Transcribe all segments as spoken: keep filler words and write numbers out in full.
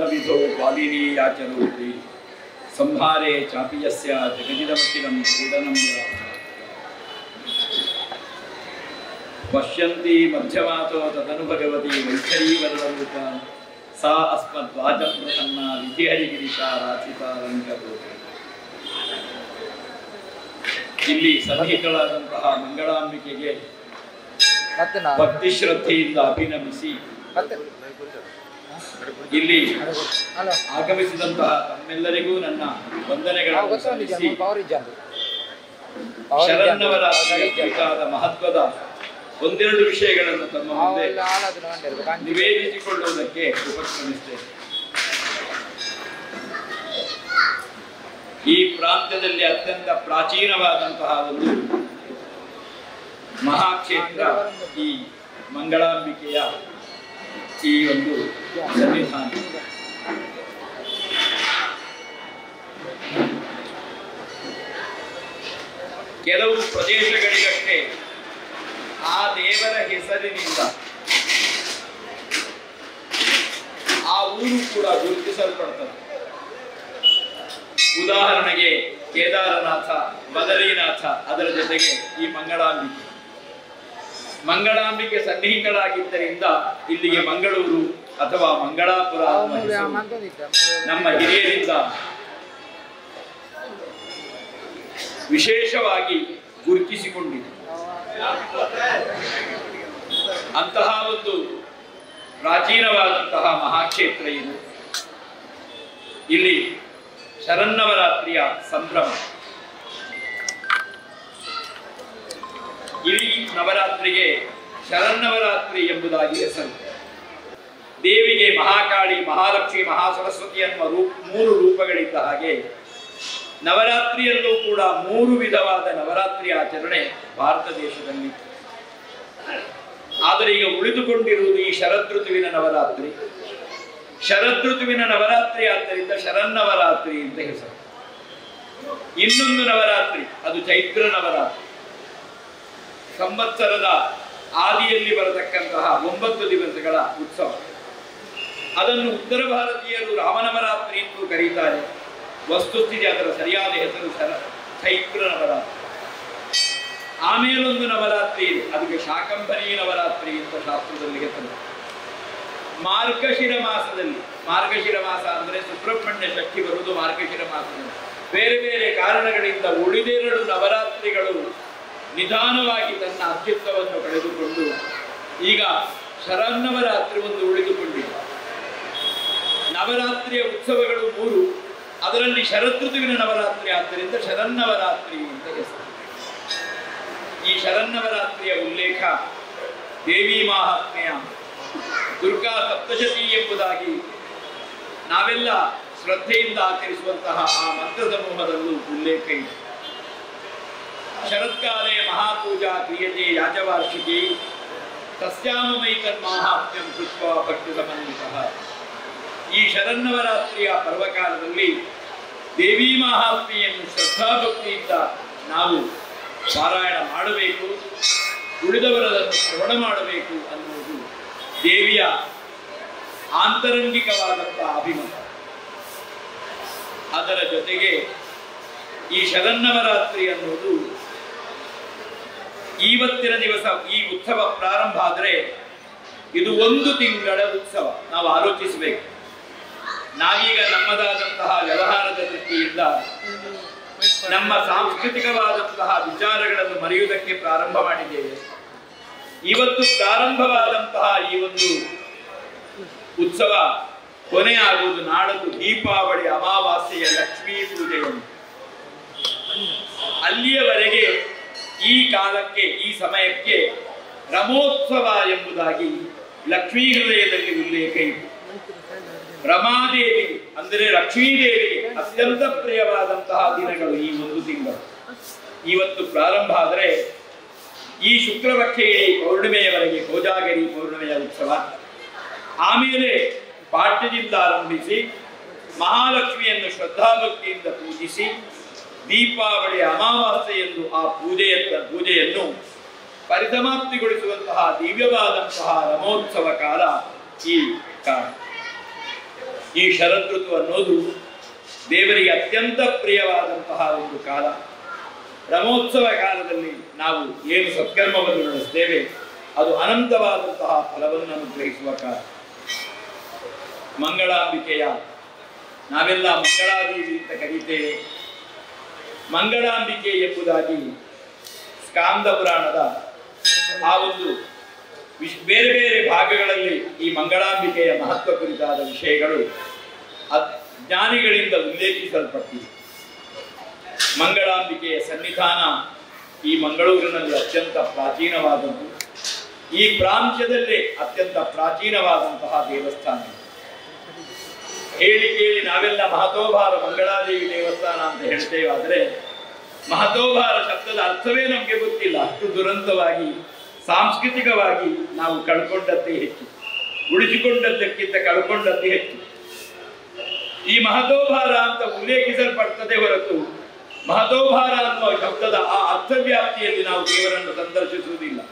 ವಿಧೋ ಬಾಲಿನಿ ಯಾಚರೋತಿ ಸಂಹಾರೆ ಚಾಪಿ ಯಸ್ಯ ಜಗದಿದಮಖಿಲಂ ಕ್ರೀಡನಂ ಪಶ್ಯಂತಿ ಮಧ್ಯಮಾತೋ ತದನು ಭಗವತಿ ವೈಖರೀ ವರದರೂಪ ಸಾ ಅಸ್ಮದ್ವಾಚಂ ಪ್ರಸನ್ನ ವಿಧಿಹರಿಗಿರೀಶ ರಾಚಿತಾರಂಕರೋತಿ. ಇಲ್ಲಿ ಸನ್ನಿಹಿತಳಾದಂತಹ ಮಂಗಳಾಂಬಿಕೆಗೆ ಭಕ್ತಿ ಶ್ರದ್ಧೆಯಿಂದ ಅಭಿನಮಿಸಿ ಇಲ್ಲಿ ಆಗಮಿಸಿದಂತಹ ತಮ್ಮೆಲ್ಲರಿಗೂ ನನ್ನ ವಂದನೆಗಳನ್ನು ಸಲ್ಲಿಸಿ ಶರನ್ನವರಾತ್ರಿಯಾದ ಮಹತ್ವದ ಒಂದೆರಡು ವಿಷಯಗಳನ್ನು ತಮ್ಮ ಮುಂದೆ ನಿವೇದಿಸಿಕೊಳ್ಳುವುದಕ್ಕೆ ಉಪಕ್ರಮಿಸುತ್ತೇನೆ. ಈ ಪ್ರಾಂತ್ಯದಲ್ಲಿ ಅತ್ಯಂತ ಪ್ರಾಚೀನವಾದಂತಹ ಒಂದು ಮಹಾಕ್ಷೇತ್ರ ಈ ಮಂಗಳಾಂಬಿಕೆಯ ಈ ಒಂದು ಸನ್ನಿಧಾನ. ಕೆಲವು ಪ್ರದೇಶಗಳಿಗಷ್ಟೇ ಆ ದೇವರ ಹೆಸರಿನಿಂದ ಆ ಊರು ಕೂಡ ಗುರುತಿಸಲ್ಪಡ್ತದೆ. ಉದಾಹರಣೆಗೆ ಕೇದಾರನಾಥ, ಬದರೀನಾಥ, ಅದರ ಜೊತೆಗೆ ಈ ಮಂಗಳಾಂಬಿಕೆ. ಮಂಗಳಾಂಬಿಕೆ ಸನ್ನಿಹಿತಳಾಗಿದ್ದರಿಂದ ಇಲ್ಲಿಗೆ ಮಂಗಳೂರು ಅಥವಾ ಮಂಗಳಾಪುರ ನಮ್ಮ ಹಿರಿಯರಿಂದ ವಿಶೇಷವಾಗಿ ಗುರುತಿಸಿಕೊಂಡಿದೆ. ಅಂತಹ ಒಂದು ಪ್ರಾಚೀನವಾದಂತಹ ಮಹಾಕ್ಷೇತ್ರ ಇದು. ಇಲ್ಲಿ ಶರನ್ನವರಾತ್ರಿಯ ಸಂಭ್ರಮ. ಇಡೀ ನವರಾತ್ರಿಗೆ ಶರನ್ನವರಾತ್ರಿ ಎಂಬುದಾಗಿ ಹೆಸರು. ದೇವಿಗೆ ಮಹಾಕಾಳಿ, ಮಹಾಲಕ್ಷ್ಮಿ, ಮಹಾಸರಸ್ವತಿ ಎನ್ನುವ ರೂಪ ಮೂರು ರೂಪಗಳಿದ್ದ ಹಾಗೆ ನವರಾತ್ರಿಯಲ್ಲೂ ಕೂಡ ಮೂರು ವಿಧವಾದ ನವರಾತ್ರಿ ಆಚರಣೆ ಭಾರತ ದೇಶದಲ್ಲಿ. ಆದರೆ ಈಗ ಉಳಿದುಕೊಂಡಿರುವುದು ಈ ಶರದೃತುವಿನ ನವರಾತ್ರಿ. ಶರದೃತುವಿನ ನವರಾತ್ರಿ ಆದ್ದರಿಂದ ಶರನ್ನವರಾತ್ರಿ ಅಂತ ಹೆಸರು. ಇನ್ನೊಂದು ನವರಾತ್ರಿ ಅದು ಚೈತ್ರ ನವರಾತ್ರಿ. ಸಂವತ್ಸರದ ಆದಿಯಲ್ಲಿ ಬರತಕ್ಕಂತಹ ಒಂಬತ್ತು ದಿವಸಗಳ ಉತ್ಸವ. ಅದನ್ನು ಉತ್ತರ ಭಾರತೀಯರು ರಾಮನವರಾತ್ರಿ ಎಂದು ಕರೀತಾರೆ. ವಸ್ತುಸ್ಥಿತಿ ಅದರ ಸರಿಯಾದ ಹೆಸರು ಶರ ಚೈತ್ರ ನವರಾತ್ರಿ. ಆಮೇಲೊಂದು ನವರಾತ್ರಿ ಇದೆ, ಅದಕ್ಕೆ ಶಾಕಂಭರಿ ನವರಾತ್ರಿ ಅಂತ ಶಾಸ್ತ್ರದಲ್ಲಿ ಹೆಸರು. ಮಾರ್ಗಶಿರ ಮಾಸದಲ್ಲಿ, ಮಾರ್ಗಶಿರ ಮಾಸ ಅಂದರೆ ಸುಬ್ರಹ್ಮಣ್ಯ ಷಷ್ಠಿ ಬರುವುದು ಮಾರ್ಗಶಿರ ಮಾಸದಲ್ಲಿ. ಬೇರೆ ಬೇರೆ ಕಾರಣಗಳಿಂದ ಉಳಿದೆರಡು ನವರಾತ್ರಿಗಳು ನಿಧಾನವಾಗಿ ತನ್ನ ಅಸ್ತಿತ್ವವನ್ನು ಕಳೆದುಕೊಂಡು ಈಗ ಶರನ್ನವರಾತ್ರಿ ಒಂದು ಉಳಿದುಕೊಂಡಿದೆ. ನವರಾತ್ರಿಯ ಉತ್ಸವಗಳು ಮೂರು, ಅದರಲ್ಲಿ ಶರದೃತುವಿನ ನವರಾತ್ರಿ ಆದ್ದರಿಂದ ಶರನ್ನವರಾತ್ರಿ ಅಂತ ಹೆಸರು. ಈ ಶರನ್ನವರಾತ್ರಿಯ ಉಲ್ಲೇಖ ದೇವಿ ಮಹಾತ್ಮೆಯ ದುರ್ಗಾ ಸಪ್ತಶತಿ ಎಂಬುದಾಗಿ ನಾವೆಲ್ಲ ಶ್ರದ್ಧೆಯಿಂದ ಆಚರಿಸುವಂತಹ ಆ ಮಂತ್ರ ಸಮೂಹದಲ್ಲೂ ಉಲ್ಲೇಖ ಇದೆ. ಶರತ್ಕಾಲೇ ಮಹಾಪೂಜಾ ಕ್ರಿಯತೆ ಯಾಜವಾರ್ಷಿಕಿ ತಸ್ಯಾಮೈತನ್ ಮಾಹಾತ್ಮ್ಯಂ ಕೃತ್ವಾ ಭಕ್ತಿ ಸಮನ್ವಿತಃ. ಈ ಶರನ್ನವರಾತ್ರಿಯ ಪರ್ವಕಾಲದಲ್ಲಿ ದೇವಿ ಮಹಾತ್ಮೆಯನ್ನು ಶ್ರದ್ಧಾಭಕ್ತಿಯಿಂದ ನಾವು ಪಾರಾಯಣ ಮಾಡಬೇಕು, ಉಳಿದವರದನ್ನು ಶ್ರವಣ ಮಾಡಬೇಕು ಅನ್ನುವುದು ದೇವಿಯ ಆಂತರಂಗಿಕವಾದಂತಹ ಅಭಿಮತ. ಅದರ ಜೊತೆಗೆ ಈ ಶರನ್ನವರಾತ್ರಿ ಅನ್ನುವುದು ಇವತ್ತಿನ ದಿವಸ ಈ ಉತ್ಸವ ಪ್ರಾರಂಭ ಆದರೆ ಇದು ಒಂದು ತಿಂಗಳ ಉತ್ಸವ. ನಾವು ಆಲೋಚಿಸಬೇಕು. ನಾವೀಗ ನಮ್ಮದಾದಂತಹ ವ್ಯವಹಾರದ ದೃಷ್ಟಿಯಿಂದ ನಮ್ಮ ಸಾಂಸ್ಕೃತಿಕವಾದಂತಹ ವಿಚಾರಗಳನ್ನು ಮರೆಯುವುದಕ್ಕೆ ಪ್ರಾರಂಭ ಮಾಡಿದ್ದೇವೆ. ಇವತ್ತು ಪ್ರಾರಂಭವಾದಂತಹ ಈ ಒಂದು ಉತ್ಸವ ಕೊನೆಯಾಗುವುದು ನಾಳದ್ದು ದೀಪಾವಳಿ ಅಮಾವಾಸ್ಯೆಯ ಲಕ್ಷ್ಮೀ ಪೂಜೆಯನ್ನು. ಅಲ್ಲಿಯವರೆಗೆ ಈ ಕಾಲಕ್ಕೆ, ಈ ಸಮಯಕ್ಕೆ ರಮೋತ್ಸವ ಎಂಬುದಾಗಿ ಲಕ್ಷ್ಮೀ ಹೃದಯದಲ್ಲಿ ಉಲ್ಲೇಖ ಇದೆ. ರಮಾದೇವಿ ಅಂದರೆ ಲಕ್ಷ್ಮೀದೇವಿಗೆ ಅತ್ಯಂತ ಪ್ರಿಯವಾದಂತಹ ದಿನಗಳು ಈ ಒಂದು ತಿಂಗಳು. ಇವತ್ತು ಪ್ರಾರಂಭ ಆದರೆ ಈ ಶುಕ್ರಪಕ್ಷ ಪೌರ್ಣಿಮೆಯವರೆಗೆ ಕೋಜಾಗರಿ ಪೌರ್ಣಿಮೆಯ ಉತ್ಸವ. ಆಮೇಲೆ ಪಾಠ್ಯದಿಂದ ಆರಂಭಿಸಿ ಮಹಾಲಕ್ಷ್ಮಿಯನ್ನು ಶ್ರದ್ಧಾಭಕ್ತಿಯಿಂದ ಪೂಜಿಸಿ ದೀಪಾವಳಿ ಅಮಾವಾಸ್ಯೆಯೆಂದು ಆ ಪೂಜೆಯ ಪೂಜೆಯನ್ನು ಪರಿಸಮಾಪ್ತಿಗೊಳಿಸುವಂತಹ ದಿವ್ಯವಾದಂತಹ ರಮೋತ್ಸವ ಕಾಲ ಈ ಕಾಲ. ಈ ಶರದೃತು ಅನ್ನೋದು ದೇವರಿಗೆ ಅತ್ಯಂತ ಪ್ರಿಯವಾದಂತಹ ಒಂದು ಕಾಲ. ಬ್ರಹ್ಮೋತ್ಸವ ಕಾಲದಲ್ಲಿ ನಾವು ಏನು ಸತ್ಕರ್ಮವನ್ನು ನಡೆಸ್ತೇವೆ ಅದು ಅನಂತವಾದಂತಹ ಫಲವನ್ನು ಅನುಗ್ರಹಿಸುವ ಕಾಲ. ಮಂಗಳಾಂಬಿಕೆಯ ನಾವೆಲ್ಲ ಮಂಗಳಾದೇವಿ ಅಂತ ಕರೀತೇವೆ. ಮಂಗಳಾಂಬಿಕೆ ಎಂಬುದಾಗಿ ಸ್ಕಾಂದ ಪುರಾಣದ ಆ ಒಂದು ವಿಶ್ ಬೇರೆ ಬೇರೆ ಭಾಗಗಳಲ್ಲಿ ಈ ಮಂಗಳಾಂಬಿಕೆಯ ಮಹತ್ವ ಕುರಿತಾದ ವಿಷಯಗಳು ಜ್ಞಾನಿಗಳಿಂದ ಉಲ್ಲೇಖಿಸಲ್ಪಟ್ಟಿವೆ. ಮಂಗಳಾಂಬಿಕೆಯ ಸನ್ನಿಧಾನ ಈ ಮಂಗಳೂರಿನಲ್ಲಿ ಅತ್ಯಂತ ಪ್ರಾಚೀನವಾದದ್ದು. ಈ ಪ್ರಾಂತ್ಯದಲ್ಲೇ ಅತ್ಯಂತ ಪ್ರಾಚೀನವಾದಂತಹ ದೇವಸ್ಥಾನ. ಹೇಳಿ ಕೇಳಿ ನಾವೆಲ್ಲ ಮಹತೋಭಾರ ಮಂಗಳಾದೇವಿ ದೇವಸ್ಥಾನ ಅಂತ ಹೇಳ್ತೇವೆ, ಆದರೆ ಮಹತೋಭಾರ ಶಬ್ದದ ಅರ್ಥವೇ ನಮಗೆ ಗೊತ್ತಿಲ್ಲ. ಅಷ್ಟು ದುರಂತವಾಗಿ ಸಾಂಸ್ಕೃತಿಕವಾಗಿ ನಾವು ಕಳ್ಕೊಂಡದ್ದೇ ಹೆಚ್ಚು, ಉಳಿಸಿಕೊಂಡದ್ದಕ್ಕಿಂತ ಕಳ್ಕೊಂಡದ್ದೇ ಹೆಚ್ಚು. ಈ ಮಹತೋಭಾರ ಅಂತ ಉಲ್ಲೇಖಿಸಲ್ಪಡ್ತದೆ ಹೊರತು ಮಹತೋಭಾರ ಅನ್ನುವ ಶಬ್ದದ ಆ ಅರ್ಥವ್ಯಾಪ್ತಿಯಲ್ಲಿ ನಾವು ದೇವರನ್ನು ಸಂದರ್ಶಿಸುವುದಿಲ್ಲ.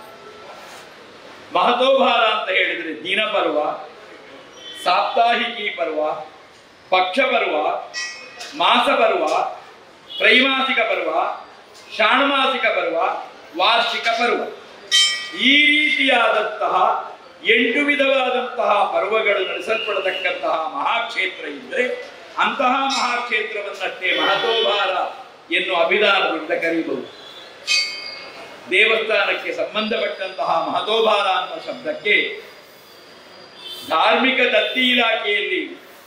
ಮಹತೋಭಾರ ಅಂತ ಹೇಳಿದರೆ ದಿನಪರ್ವ, ಸಾಪ್ತಾಹಿಕಿ ಪರ್ವ, ಪಕ್ಷ ಪರ್ವ, ಮಾಸ ಪರ್ವ, ತ್ರೈಮಾಸಿಕ ಪರ್ವ, ಷಾಣ್ಮಾಸಿಕ ಪರ್ವ, ವಾರ್ಷಿಕ ಪರ್ವ, ಈ ರೀತಿಯಾದಂತಹ ಎಂಟು ವಿಧವಾದಂತಹ ಪರ್ವಗಳು ನಡೆಸಲ್ಪಡತಕ್ಕಂತಹ ಮಹಾಕ್ಷೇತ್ರ ಇದ್ದರೆ ಅಂತಹ ಮಹಾಕ್ಷೇತ್ರವನ್ನಷ್ಟೇ ಮಹತೋಭಾರ ಎನ್ನುವ ಅಭಿಧಾನದಿಂದ ಕರೀಬಹುದು. ದೇವಸ್ಥಾನಕ್ಕೆ ಸಂಬಂಧಪಟ್ಟಂತಹ ಮಹತೋಭಾರ ಅನ್ನುವ ಶಬ್ದಕ್ಕೆ ಧಾರ್ಮಿಕ ದತ್ತಿ ಇಲಾಖೆಯಲ್ಲಿ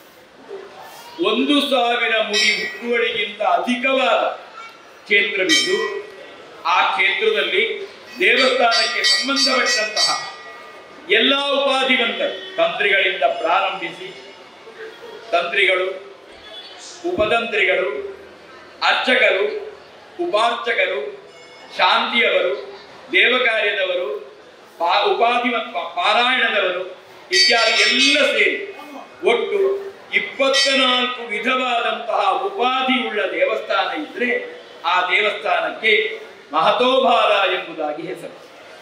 ಒಂದು ಸಾವಿರ ಮುಡಿ ಹುಟ್ಟುವಳಿಗಿಂತ ಅಧಿಕವಾದ ಕ್ಷೇತ್ರವಿದ್ದು ಆ ಕ್ಷೇತ್ರದಲ್ಲಿ ದೇವಸ್ಥಾನಕ್ಕೆ ಸಂಬಂಧಪಟ್ಟಂತಹ ಎಲ್ಲ ಉಪಾಧಿವಂತರು, ತಂತ್ರಿಗಳಿಂದ ಪ್ರಾರಂಭಿಸಿ ತಂತ್ರಿಗಳು, ಉಪತಂತ್ರಿಗಳು, ಅರ್ಚಕರು, ಉಪಾರ್ಚಕರು, ಶಾಂತಿಯವರು, ದೇವಕಾರ್ಯದವರು, ಪಾ ಉಪಾಧಿ ಪಾರಾಯಣದವರು ಇತ್ಯಾದಿ ಎಲ್ಲ ಸೇರಿ ಒಟ್ಟು ಇಪ್ಪತ್ತ ನಾಲ್ಕು ವಿಧವಾದಂತಹ ಉಪಾಧಿ ಉಳ್ಳ ದೇವಸ್ಥಾನ ಇದ್ರೆ ಆ ದೇವಸ್ಥಾನಕ್ಕೆ ಮಹತೋಭಾರ ಎಂಬುದಾಗಿ ಹೆಸರು.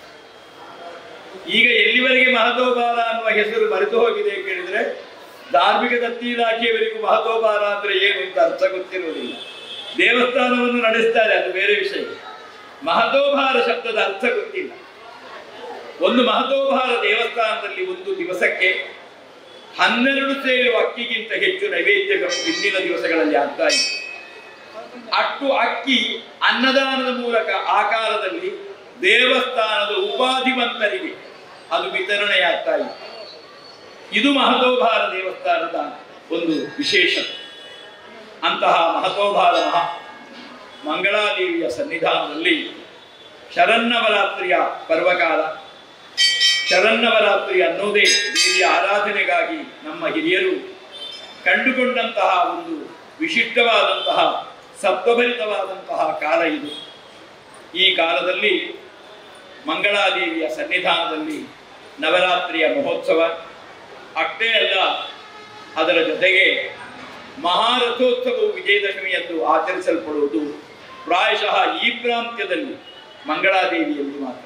ಈಗ ಎಲ್ಲಿವರೆಗೆ ಮಹತೋಭಾರ ಅನ್ನುವ ಹೆಸರು ಮರೆತು ಹೋಗಿದೆ ಕೇಳಿದ್ರೆ ಧಾರ್ಮಿಕ ದತ್ತಿ ಇಲಾಖೆಯವರಿಗೂ ಮಹತೋಭಾರ ಅಂದ್ರೆ ಏನು ಅಂತ ಅರ್ಥ ಗೊತ್ತಿರುವುದಿಲ್ಲ. ದೇವಸ್ಥಾನವನ್ನು ನಡೆಸ್ತಾರೆ, ಅದು ಬೇರೆ ವಿಷಯ. ಮಹತೋಭಾರ ಶಬ್ದದ ಅರ್ಥ ಗೊತ್ತಿಲ್ಲ. ಒಂದು ಮಹತೋಭಾರ ದೇವಸ್ಥಾನದಲ್ಲಿ ಒಂದು ದಿವಸಕ್ಕೆ ಹನ್ನೆರಡು ಸೇರು ಅಕ್ಕಿಗಿಂತ ಹೆಚ್ಚು ನೈವೇದ್ಯಗಳು ಹಿಂದಿನ ದಿವಸಗಳಲ್ಲಿ ಆಗ್ತಾ ಇದೆ. ಅಷ್ಟು ಅಕ್ಕಿ ಅನ್ನದಾನದ ಮೂಲಕ ಆ ಕಾಲದಲ್ಲಿ ದೇವಸ್ಥಾನದ ಉಪಾಧಿವಂತರಿಗೆ ಅದು ವಿತರಣೆಯಾಗ್ತಾ ಇದೆ. ಇದು ಮಹತೋಭಾರ ದೇವಸ್ಥಾನದ ಒಂದು ವಿಶೇಷ. ಅಂತಹ ಮಹತೋಭಾರ ಮಹಾ ಮಂಗಳಾದೇವಿಯ ಸನ್ನಿಧಾನದಲ್ಲಿ ಶರನ್ನವರಾತ್ರಿಯ ಪರ್ವಕಾಲ. ಶರನ್ನವರಾತ್ರಿ ಅನ್ನೋದೇ ದೇವಿಯ ಆರಾಧನೆಗಾಗಿ ನಮ್ಮ ಹಿರಿಯರು ಕಂಡುಕೊಂಡಂತಹ ಒಂದು ವಿಶಿಷ್ಟವಾದಂತಹ ಸತ್ವಭರಿತವಾದಂತಹ ಕಾಲ ಇದು. ಈ ಕಾಲದಲ್ಲಿ ಮಂಗಳಾದೇವಿಯ ಸನ್ನಿಧಾನದಲ್ಲಿ ನವರಾತ್ರಿಯ ಮಹೋತ್ಸವ ಅಷ್ಟೇ ಅಲ್ಲ, ಅದರ ಜೊತೆಗೆ ಮಹಾರಥೋತ್ಸವವು ವಿಜಯದಶಮಿಯಂದು ಆಚರಿಸಲ್ಪಡುವುದು ಪ್ರಾಯಶಃ ಈ ಪ್ರಾಂತ್ಯದಲ್ಲಿ ಮಂಗಳಾದೇವಿಯಲ್ಲಿ ಮಾತ್ರ.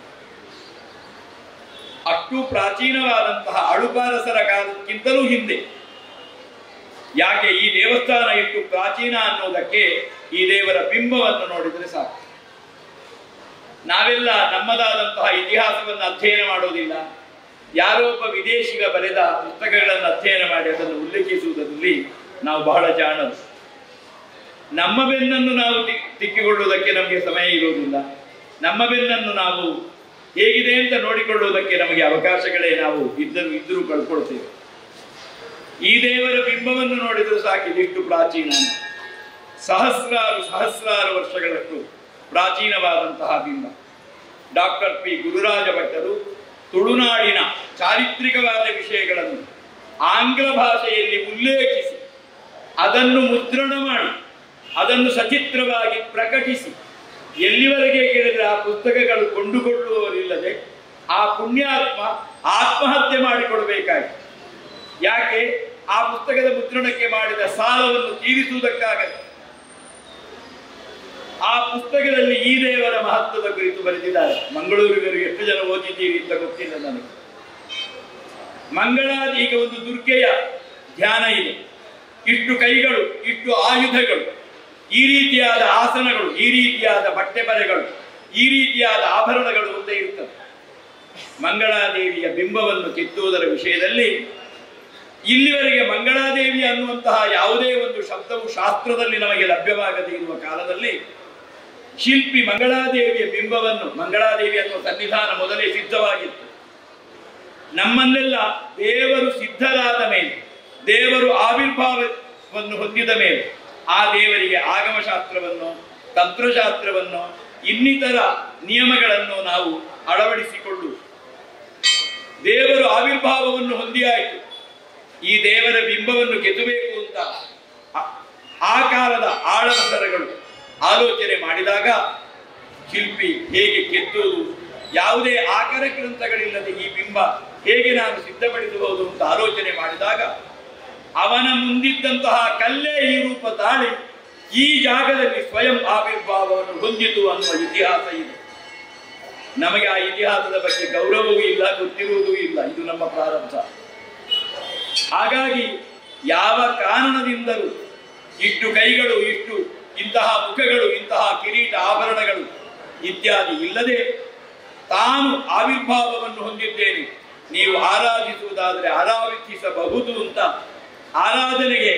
ಅಷ್ಟು ಪ್ರಾಚೀನವಾದಂತಹ ಅಳುಪಾರಸರ ಕಾಲಕ್ಕಿಂತಲೂ ಹಿಂದೆ. ಯಾಕೆ ಈ ದೇವಸ್ಥಾನ ಇಷ್ಟು ಪ್ರಾಚೀನ ಅನ್ನೋದಕ್ಕೆ ಈ ದೇವರ ಬಿಂಬವನ್ನು ನೋಡಿದರೆ ಸಾಕು. ನಾವೆಲ್ಲ ನಮ್ಮದಾದಂತಹ ಇತಿಹಾಸವನ್ನು ಅಧ್ಯಯನ ಮಾಡೋದಿಲ್ಲ. ಯಾರೋ ಒಬ್ಬ ವಿದೇಶಿಗ ಬರೆದ ಪುಸ್ತಕಗಳನ್ನು ಅಧ್ಯಯನ ಮಾಡಿ ಅದನ್ನು ಉಲ್ಲೇಖಿಸುವುದರಲ್ಲಿ ನಾವು ಬಹಳ ಜಾಣರು. ನಮ್ಮ ಬೆನ್ನನ್ನು ನಾವು ತಿಕ್ಕಿಕೊಳ್ಳುವುದಕ್ಕೆ ನಮಗೆ ಸಮಯ ಇರುವುದಿಲ್ಲ. ನಮ್ಮ ಬೆನ್ನನ್ನು ನಾವು ಹೇಗಿದೆ ಅಂತ ನೋಡಿಕೊಳ್ಳುವುದಕ್ಕೆ ನಮಗೆ ಅವಕಾಶಗಳೇ ನಾವು ಇದ್ದರೂ ಇದ್ದರೂ ಕಳ್ಕೊಳ್ತೇವೆ. ಈ ದೇವರ ಬಿಂಬವನ್ನು ನೋಡಿದರೂ ಸಾಕಿದಿಷ್ಟು ಪ್ರಾಚೀನ, ಸಹಸ್ರಾರು ಸಹಸ್ರಾರು ವರ್ಷಗಳಷ್ಟು ಪ್ರಾಚೀನವಾದಂತಹ ಬಿಂಬ. ಡಾಕ್ಟರ್ ಪಿ ಗುರುರಾಜ ಭಟ್ಟರು ತುಳುನಾಡಿನ ಚಾರಿತ್ರಿಕವಾದ ವಿಷಯಗಳನ್ನು ಆಂಗ್ಲ ಭಾಷೆಯಲ್ಲಿ ಉಲ್ಲೇಖಿಸಿ ಅದನ್ನು ಮುದ್ರಣ ಮಾಡಿ ಅದನ್ನು ಸಚಿತ್ರವಾಗಿ ಪ್ರಕಟಿಸಿ ಎಲ್ಲಿವರೆಗೆ ಕೇಳಿದರೆ ಆ ಪುಸ್ತಕಗಳು ಕೊಂಡುಕೊಳ್ಳುವವರಿಲ್ಲದೆ ಆ ಪುಣ್ಯಾತ್ಮ ಆತ್ಮಹತ್ಯೆ ಮಾಡಿಕೊಡಬೇಕಾಗಿ. ಯಾಕೆ? ಆ ಪುಸ್ತಕದ ಮುದ್ರಣಕ್ಕೆ ಮಾಡಿದ ಸಾಲವನ್ನು ತೀರಿಸುವುದಕ್ಕಾಗಲ್ಲ. ಆ ಪುಸ್ತಕದಲ್ಲಿ ಈ ದೇವರ ಮಹತ್ವದ ಕುರಿತು ಬರೆದಿದ್ದಾರೆ. ಮಂಗಳೂರಿಗರು ಎಷ್ಟು ಜನ ಓದಿದ್ದೀರಿ ಅಂತ ಗೊತ್ತಿಲ್ಲ ನನಗೆ. ಮಂಗಳಾದಿ ಈಗ ಒಂದು ದುರ್ಗೆಯ ಧ್ಯಾನ ಇದೆ. ಇಷ್ಟು ಕೈಗಳು, ಇಷ್ಟು ಆಯುಧಗಳು, ಈ ರೀತಿಯಾದ ಆಸನಗಳು, ಈ ರೀತಿಯಾದ ಬಟ್ಟೆ ಬರೆಗಳು, ಈ ರೀತಿಯಾದ ಆಭರಣಗಳು ಒಂದೇ ಇರ್ತವೆ. ಮಂಗಳಾದೇವಿಯ ಬಿಂಬವನ್ನು ಕೆತ್ತುವುದರ ವಿಷಯದಲ್ಲಿ ಇಲ್ಲಿವರೆಗೆ ಮಂಗಳಾದೇವಿ ಅನ್ನುವಂತಹ ಯಾವುದೇ ಒಂದು ಶಬ್ದವು ಶಾಸ್ತ್ರದಲ್ಲಿ ನಮಗೆ ಲಭ್ಯವಾಗದೇ ಇರುವ ಕಾಲದಲ್ಲಿ ಶಿಲ್ಪಿ ಮಂಗಳಾದೇವಿಯ ಬಿಂಬವನ್ನು, ಮಂಗಳಾದೇವಿ ಅನ್ನುವ ಸನ್ನಿಧಾನ ಮೊದಲೇ ಸಿದ್ಧವಾಗಿತ್ತು. ನಮ್ಮನ್ನೆಲ್ಲ ದೇವರು ಸಿದ್ಧರಾದ ಮೇಲೆ, ದೇವರು ಆವಿರ್ಭಾವವನ್ನು ಹೊಂದಿದ ಮೇಲೆ ಆ ದೇವರಿಗೆ ಆಗಮಶಾಸ್ತ್ರವನ್ನು, ತಂತ್ರಶಾಸ್ತ್ರವನ್ನು, ಇನ್ನಿತರ ನಿಯಮಗಳನ್ನು ನಾವು ಅಳವಡಿಸಿಕೊಳ್ಳು. ದೇವರು ಆವಿರ್ಭಾವವನ್ನು ಹೊಂದಿಯಾಯಿತು, ಈ ದೇವರ ಬಿಂಬವನ್ನು ಕೆತ್ತಬೇಕು ಅಂತ ಆ ಕಾಲದ ಆಳವಸರಗಳು ಆಲೋಚನೆ ಮಾಡಿದಾಗ ಶಿಲ್ಪಿ ಹೇಗೆ ಕೆತ್ತುವುದು, ಯಾವುದೇ ಆಕಾರ ಗ್ರಂಥಗಳಿಲ್ಲದೆ ಈ ಬಿಂಬ ಹೇಗೆ ನಾನು ಸಿದ್ಧಪಡಿಸಬಹುದು ಅಂತ ಆಲೋಚನೆ ಮಾಡಿದಾಗ ಅವನ ಮುಂದಿದ್ದಂತಹ ಕಲ್ಲೇ ಈ ರೂಪ ತಾಳಿ ಈ ಜಾಗದಲ್ಲಿ ಸ್ವಯಂ ಆವಿರ್ಭಾವವನ್ನು ಹೊಂದಿತು ಅನ್ನುವ ಇತಿಹಾಸ ಇದೆ. ನಮಗೆ ಆ ಇತಿಹಾಸದ ಬಗ್ಗೆ ಗೌರವವೂ ಇಲ್ಲ, ಗೊತ್ತಿರುವುದೂ ಇಲ್ಲ. ಇದು ನಮ್ಮ ಪ್ರಾರಂಭ. ಹಾಗಾಗಿ ಯಾವ ಕಾರಣದಿಂದಲೂ ಇಷ್ಟು ಕೈಗಳು, ಇಷ್ಟು ಇಂತಹ ಮುಖಗಳು, ಇಂತಹ ಕಿರೀಟ ಆಭರಣಗಳು ಇತ್ಯಾದಿ ಇಲ್ಲದೆ ತಾನು ಆವಿರ್ಭಾವವನ್ನು ಹೊಂದಿದ್ದೇನೆ, ನೀವು ಆರಾಧಿಸುವುದಾದರೆ ಆರಾಧಿಸಬಹುದು ಅಂತ ಆರಾಧನೆಗೆ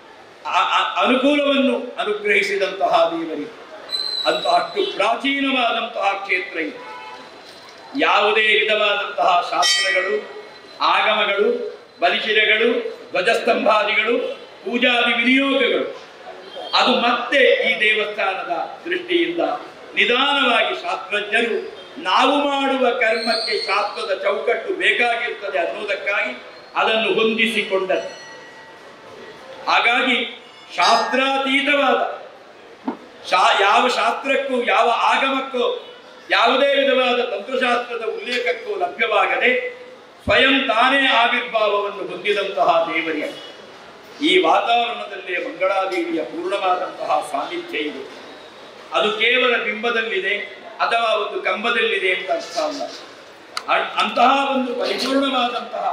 ಅನುಕೂಲವನ್ನು ಅನುಗ್ರಹಿಸಿದಂತಹ ದೇವರಿಗೆ ಅಂತ ಅಷ್ಟು ಪ್ರಾಚೀನವಾದಂತಹ ಕ್ಷೇತ್ರ ಇದು. ಯಾವುದೇ ವಿಧವಾದಂತಹ ಶಾಸ್ತ್ರಗಳು, ಆಗಮಗಳು, ಬಲಿಶಿರಗಳು, ಧ್ವಜಸ್ತಂಭಾದಿಗಳು, ಪೂಜಾದಿ ವಿನಿಯೋಗಗಳು ಅದು ಮತ್ತೆ ಈ ದೇವಸ್ಥಾನದ ದೃಷ್ಟಿಯಿಂದ ನಿಧಾನವಾಗಿ ಶಾಸ್ತ್ರಜ್ಞರು ನಾವು ಮಾಡುವ ಕರ್ಮಕ್ಕೆ ಶಾಸ್ತ್ರದ ಚೌಕಟ್ಟು ಬೇಕಾಗಿರ್ತದೆ ಅನ್ನುವುದಕ್ಕಾಗಿ ಅದನ್ನು ಹೊಂದಿಸಿಕೊಂಡರು. ಹಾಗಾಗಿ ಶಾಸ್ತ್ರಾತೀತವಾದ ಶಾ ಯಾವ ಶಾಸ್ತ್ರಕ್ಕೂ, ಯಾವ ಆಗಮಕ್ಕೂ, ಯಾವುದೇ ವಿಧವಾದ ತಂತ್ರಶಾಸ್ತ್ರದ ಉಲ್ಲೇಖಕ್ಕೂ ಲಭ್ಯವಾಗದೆ ಸ್ವಯಂ ತಾನೇ ಆವಿರ್ಭಾವವನ್ನು ಹೊಂದಿದಂತಹ ದೇವರಿಗೆ ಈ ವಾತಾವರಣದಲ್ಲೇ ಮಂಗಳಾದೇವಿಯ ಪೂರ್ಣವಾದಂತಹ ಸಾನ್ನಿಧ್ಯ ಇದೆ. ಅದು ಕೇವಲ ಬಿಂಬದಲ್ಲಿದೆ ಅಥವಾ ಒಂದು ಕಂಬದಲ್ಲಿದೆ ಅಂತ ಅರ್ಥ ಅಲ್ಲ. ಅಂತಹ ಒಂದು ಪರಿಪೂರ್ಣವಾದಂತಹ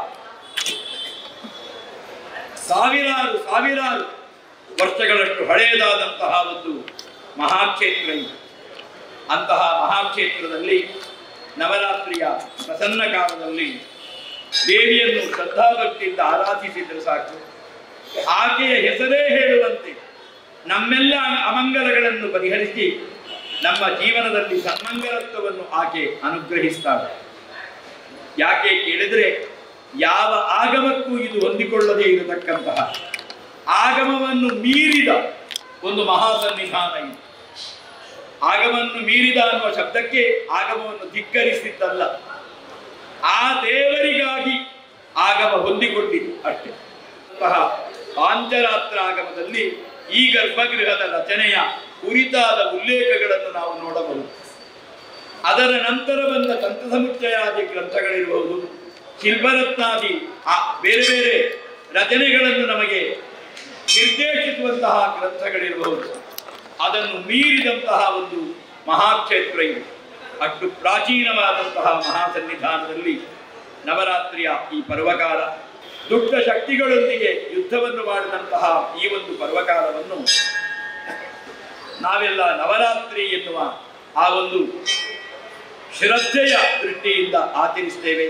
ಸಾವಿರಾರು ಸಾವಿರಾರು ವರ್ಷಗಳಷ್ಟು ಹಳೆಯದಾದಂತಹ ಒಂದು ಮಹಾಕ್ಷೇತ್ರ ಇದೆ. ಅಂತಹ ಮಹಾಕ್ಷೇತ್ರದಲ್ಲಿ ನವರಾತ್ರಿಯ ಪ್ರಸನ್ನ ಕಾಲದಲ್ಲಿ ದೇವಿಯನ್ನು ಶ್ರದ್ಧಾಭಕ್ತಿಯಿಂದ ಆರಾಧಿಸಿದರೆ ಸಾಕು. ಆಕೆಯ ಹೆಸರೇ ಹೇಳುವಂತೆ ನಮ್ಮೆಲ್ಲ ಅಮಂಗಲಗಳನ್ನು ಪರಿಹರಿಸಿ ನಮ್ಮ ಜೀವನದಲ್ಲಿ ಸನ್ಮಂಗಲತ್ವವನ್ನು ಆಕೆ ಅನುಗ್ರಹಿಸ್ತಾಳೆ. ಯಾಕೆ ಕೇಳಿದ್ರೆ ಯಾವ ಆಗಮಕ್ಕೂ ಇದು ಹೊಂದಿಕೊಳ್ಳದೇ ಇರತಕ್ಕಂತಹ ಆಗಮವನ್ನು ಮೀರಿದ ಒಂದು ಮಹಾಸನ್ನಿಧಾನ ಇದು. ಆಗಮವನ್ನು ಮೀರಿದ ಅನ್ನುವ ಶಬ್ದಕ್ಕೆ ಆಗಮವನ್ನು ಧಿಕ್ಕರಿಸಿದ್ದಲ್ಲ, ಆ ದೇವರಿಗಾಗಿ ಆಗಮ ಹೊಂದಿಕೊಂಡಿದ್ದು ಅಷ್ಟೇ. ಪಾಂಚರಾತ್ರ ಆಗಮದಲ್ಲಿ ಈ ಗರ್ಭಗೃಹದ ರಚನೆಯ ಕುರಿತಾದ ಉಲ್ಲೇಖಗಳನ್ನು ನಾವು ನೋಡಬಹುದು. ಅದರ ನಂತರ ಬಂದ ತಂತ್ರಸಮುಚ್ಚಯಾದಿ ಗ್ರಂಥಗಳಿರಬಹುದು, ಶಿಲ್ಪರತ್ನಾದಿ ಆ ಬೇರೆ ಬೇರೆ ರಚನೆಗಳನ್ನು ನಮಗೆ ನಿರ್ದೇಶಿಸುವಂತಹ ಗ್ರಂಥಗಳಿರಬಹುದು. ಅದನ್ನು ಮೀರಿದಂತಹ ಒಂದು ಮಹಾಕ್ಷೇತ್ರ ಇದೆ. ಅಷ್ಟು ಪ್ರಾಚೀನವಾದಂತಹ ಮಹಾಸನ್ನಿಧಾನದಲ್ಲಿ ನವರಾತ್ರಿಯ ಈ ಪರ್ವಕಾಲ, ದುಷ್ಟ ಶಕ್ತಿಗಳೊಂದಿಗೆ ಯುದ್ಧವನ್ನು ಮಾಡಿದಂತಹ ಈ ಒಂದು ಪರ್ವಕಾಲವನ್ನು ನಾವೆಲ್ಲ ನವರಾತ್ರಿ ಎನ್ನುವ ಆ ಒಂದು ಶ್ರದ್ಧೆಯ ದೃಷ್ಟಿಯಿಂದ ಆಚರಿಸ್ತೇವೆ.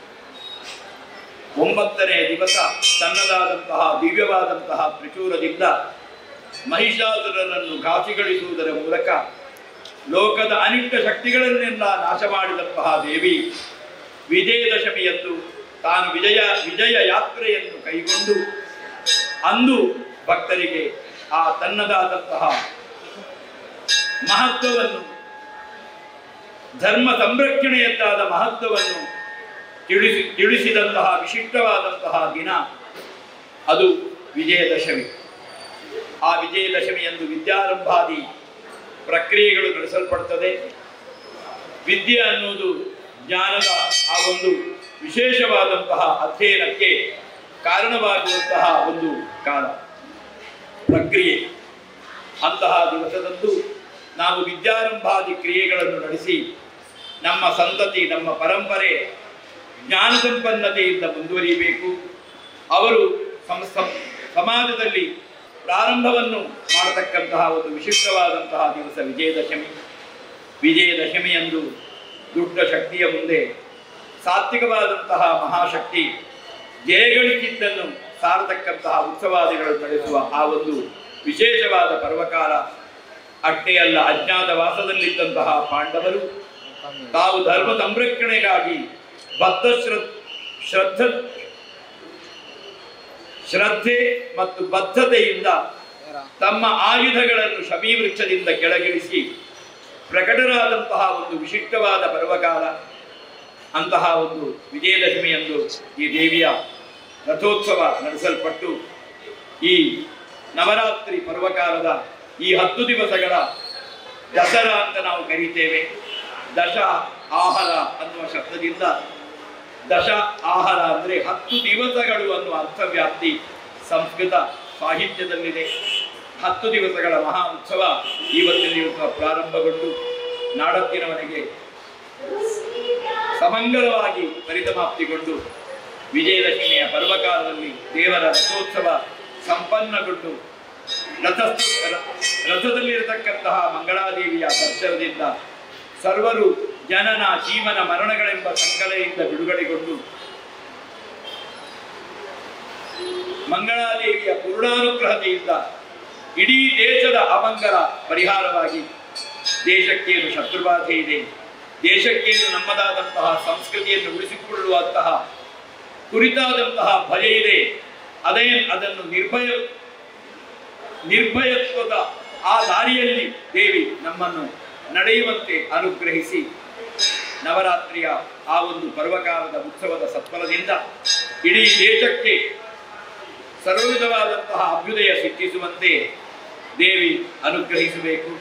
ಒಂಬತ್ತನೇ ದಿವಸ ತನ್ನದಾದಂತಹ ದಿವ್ಯವಾದಂತಹ ತ್ರಿಶೂಲದಿಂದ ಮಹಿಷಾಸುರನನ್ನು ಘಾಸಿಗಳಿಸುವುದರ ಮೂಲಕ ಲೋಕದ ಅನಿಷ್ಟ ಶಕ್ತಿಗಳನ್ನೆಲ್ಲ ನಾಶ ಮಾಡಿದಂತಹ ದೇವಿ ವಿಜಯದಶಮಿಯಂದು ತಾನು ವಿಜಯ ವಿಜಯ ಯಾತ್ರೆಯನ್ನು ಕೈಗೊಂಡು ಅಂದು ಭಕ್ತರಿಗೆ ಆ ತನ್ನದಾದಂತಹ ಮಹತ್ವವನ್ನು, ಧರ್ಮ ಸಂರಕ್ಷಣೆಯದ್ದಾದ ಮಹತ್ವವನ್ನು ತಿಳಿಸಿ ತಿಳಿಸಿದಂತಹ ವಿಶಿಷ್ಟವಾದಂತಹ ದಿನ ಅದು ವಿಜಯದಶಮಿ. ಆ ವಿಜಯದಶಮಿಯಂದು ವಿದ್ಯಾರಂಭಾದಿ ಪ್ರಕ್ರಿಯೆಗಳು ನಡೆಸಲ್ಪಡ್ತದೆ. ವಿದ್ಯೆ ಅನ್ನುವುದು ಜ್ಞಾನದ ಆ ಒಂದು ವಿಶೇಷವಾದಂತಹ ಅಧ್ಯಯನಕ್ಕೆ ಕಾರಣವಾಗುವಂತಹ ಒಂದು ಕಾಲ ಪ್ರಕ್ರಿಯೆ. ಅಂತಹ ದಿವಸದಂದು ನಾವು ವಿದ್ಯಾರಂಭಾದಿ ಕ್ರಿಯೆಗಳನ್ನು ನಡೆಸಿ ನಮ್ಮ ಸಂತತಿ, ನಮ್ಮ ಪರಂಪರೆ ಜ್ಞಾನ ಸಂಪನ್ನತೆಯಿಂದ ಮುಂದುವರಿಯಬೇಕು. ಅವರು ಸಮಾಜದಲ್ಲಿ ಪ್ರಾರಂಭವನ್ನು ಮಾಡತಕ್ಕಂತಹ ಒಂದು ವಿಶಿಷ್ಟವಾದಂತಹ ದಿವಸ ವಿಜಯದಶಮಿ. ವಿಜಯದಶಮಿಯಂದು ದುಷ್ಟ ಶಕ್ತಿಯ ಮುಂದೆ ಸಾತ್ವಿಕವಾದಂತಹ ಮಹಾಶಕ್ತಿ ಜಯಗಳಿಸಿದ್ದನ್ನು ಸಾರತಕ್ಕಂತಹ ಉತ್ಸವಾದಿಗಳು ನಡೆಸುವ ಆ ಒಂದು ವಿಶೇಷವಾದ ಪರ್ವಕಾಲ. ಅಷ್ಟೇ ಅಲ್ಲ, ಅಜ್ಞಾತವಾಸದಲ್ಲಿದ್ದಂತಹ ಪಾಂಡವರು ತಾವು ಧರ್ಮ ಸಂರಕ್ಷಣೆಗಾಗಿ ಬದ್ಧ ಶ್ರದ್ಧ ಶ್ರದ್ಧೆ ಮತ್ತು ಬದ್ಧತೆಯಿಂದ ತಮ್ಮ ಆಯುಧಗಳನ್ನು ಶಮೀವೃಕ್ಷದಿಂದ ಕೆಳಗಿಳಿಸಿ ಪ್ರಕಟರಾದಂತಹ ಒಂದು ವಿಶಿಷ್ಟವಾದ ಪರ್ವಕಾಲ. ಅಂತಹ ಒಂದು ವಿಜಯದಶಮಿಯಂದು ಈ ದೇವಿಯ ರಥೋತ್ಸವ ನಡೆಸಲ್ಪಟ್ಟು ಈ ನವರಾತ್ರಿ ಪರ್ವಕಾಲದ ಈ ಹತ್ತು ದಿವಸಗಳ ದಸರಾ ಅಂತ ನಾವು ಕರೀತೇವೆ. ದಶ ಆಹಾರ ಅನ್ನುವ ಶಬ್ದದಿಂದ ದಶ ಆಹಾರ ಅಂದರೆ ಹತ್ತು ದಿವಸಗಳು ಅನ್ನುವ ಅರ್ಥವ್ಯಾಪ್ತಿ ಸಂಸ್ಕೃತ ಸಾಹಿತ್ಯದಲ್ಲಿದೆ. ಹತ್ತು ದಿವಸಗಳ ಮಹಾ ಉತ್ಸವ ಇವತ್ತಿನ ದಿವಸ ಪ್ರಾರಂಭಗೊಂಡು ನಾಡತ್ತಿನವರೆಗೆ ಸಮಂಗಲವಾಗಿ ಪರಿಸಮಾಪ್ತಿಗೊಂಡು ವಿಜಯದಶಮಿಯ ಪರ್ವಕಾಲದಲ್ಲಿ ದೇವರ ರಥೋತ್ಸವ ಸಂಪನ್ನಗೊಂಡು ರಥ ರಥದಲ್ಲಿರತಕ್ಕಂತಹ ಮಂಗಳಾದೇವಿಯ ದರ್ಶನದಿಂದ ಸರ್ವರು ಜನನ ಜೀವನ ಮರಣಗಳೆಂಬ ಸಂಕಲೆಯಿಂದ ಬಿಡುಗಡೆಗೊಂಡು ಮಂಗಳಾದೇವಿಯ ಪೂರ್ಣಾನುಗ್ರಹತೆಯಿಂದ ಇಡೀ ದೇಶದ ಅಮಂಗಲ ಪರಿಹಾರವಾಗಿ ದೇಶಕ್ಕೇನು ಶತ್ರುಬಾಧೆ ಇದೆ, ದೇಶಕ್ಕೇನು ನಮ್ಮದಾದಂತಹ ಸಂಸ್ಕೃತಿಯನ್ನು ಉಳಿಸಿಕೊಳ್ಳುವಂತಹ ಕುರಿತಾದಂತಹ ಭಯ ಇದೆ, ಅದೇ ಅದನ್ನು ನಿರ್ಭಯ ನಿರ್ಭಯತ್ವದ ಆ ದಾರಿಯಲ್ಲಿ ದೇವಿ ನಮ್ಮನ್ನು ನಡೆಯುವಂತೆ ಅನುಗ್ರಹಿಸಿ ನವರಾತ್ರಿಯ ಆ ಒಂದು ಪರ್ವಕಾಲದ ಉತ್ಸವದ ಸತ್ಫಲದಿಂದ ಇಡೀ ದೇಶಕ್ಕೆ ಸರ್ವವಿಧವಾದಂತಹ ಅಭ್ಯುದಯ ಸಿದ್ಧಿಸುವಂತೆ ದೇವಿ ಅನುಗ್ರಹಿಸಬೇಕು.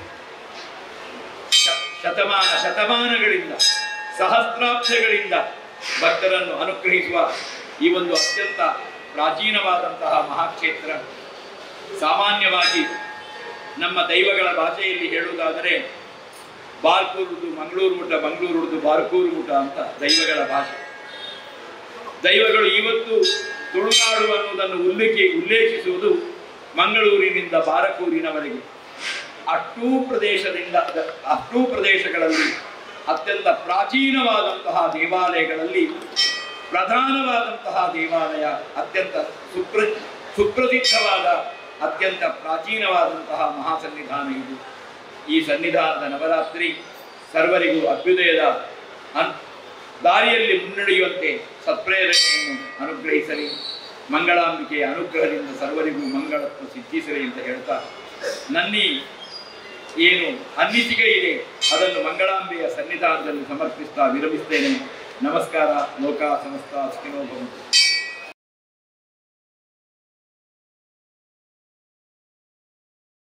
ಶತಮಾನ ಶತಮಾನಗಳಿಂದ ಸಹಸ್ರಾಬ್ದಗಳಿಂದ ಭಕ್ತರನ್ನು ಅನುಗ್ರಹಿಸುವ ಈ ಒಂದು ಅತ್ಯಂತ ಪ್ರಾಚೀನವಾದಂತಹ ಮಹಾಕ್ಷೇತ್ರ. ಸಾಮಾನ್ಯವಾಗಿ ನಮ್ಮ ದೈವಗಳ ಭಾಷೆಯಲ್ಲಿ ಹೇಳುವುದಾದರೆ ಬಾರ್ಕೂರುದು ಮಂಗಳೂರು ಮುಟ, ಮಂಗಳೂರುದು ಬಾರ್ಕೂರು ಮುಟ ಅಂತ ದೈವಗಳ ಭಾಷೆ. ದೈವಗಳು ಇವತ್ತು ತುಳುನಾಡು ಅನ್ನುವುದನ್ನು ಉಲ್ಲೇಖಿ ಉಲ್ಲೇಖಿಸುವುದು ಮಂಗಳೂರಿನಿಂದ ಬಾರಕೂರಿನವರೆಗೆ. ಅಷ್ಟೂ ಪ್ರದೇಶದಿಂದ ಅಷ್ಟೂ ಪ್ರದೇಶಗಳಲ್ಲಿ ಅತ್ಯಂತ ಪ್ರಾಚೀನವಾದಂತಹ ದೇವಾಲಯಗಳಲ್ಲಿ ಪ್ರಧಾನವಾದಂತಹ ದೇವಾಲಯ, ಅತ್ಯಂತ ಸುಪ್ರ ಸುಪ್ರಸಿದ್ಧವಾದ ಅತ್ಯಂತ ಪ್ರಾಚೀನವಾದಂತಹ ಮಹಾಸನ್ನಿಧಾನ ಇದು. ಈ ಸನ್ನಿಧಾನದ ನವರಾತ್ರಿ ಸರ್ವರಿಗೂ ಅಭ್ಯುದಯದ ಅನ್ ದಾರಿಯಲ್ಲಿ ಮುನ್ನಡೆಯುವಂತೆ ಸತ್ಪ್ರೇರಣೆಯನ್ನು ಅನುಗ್ರಹಿಸಲಿ. ಮಂಗಳಾಂಬಿಕೆಯ ಅನುಗ್ರಹದಿಂದ ಸರ್ವರಿಗೂ ಮಂಗಳತ್ವ ಸಿದ್ಧಿಸಲಿ ಅಂತ ಹೇಳ್ತಾ ನನ್ನಿ ಏನು ಅನ್ನಿಸಿಕೆ ಇದೆ ಅದನ್ನು ಮಂಗಳಾಂಬೆಯ ಸನ್ನಿಧಾನದಲ್ಲಿ ಸಮರ್ಪಿಸ್ತಾ ವಿರಮಿಸ್ತೇನೆ. ನಮಸ್ಕಾರ. ಲೋಕ ಸಮಸ್ತ ಸುಖಿನೋ ಭವಂತು.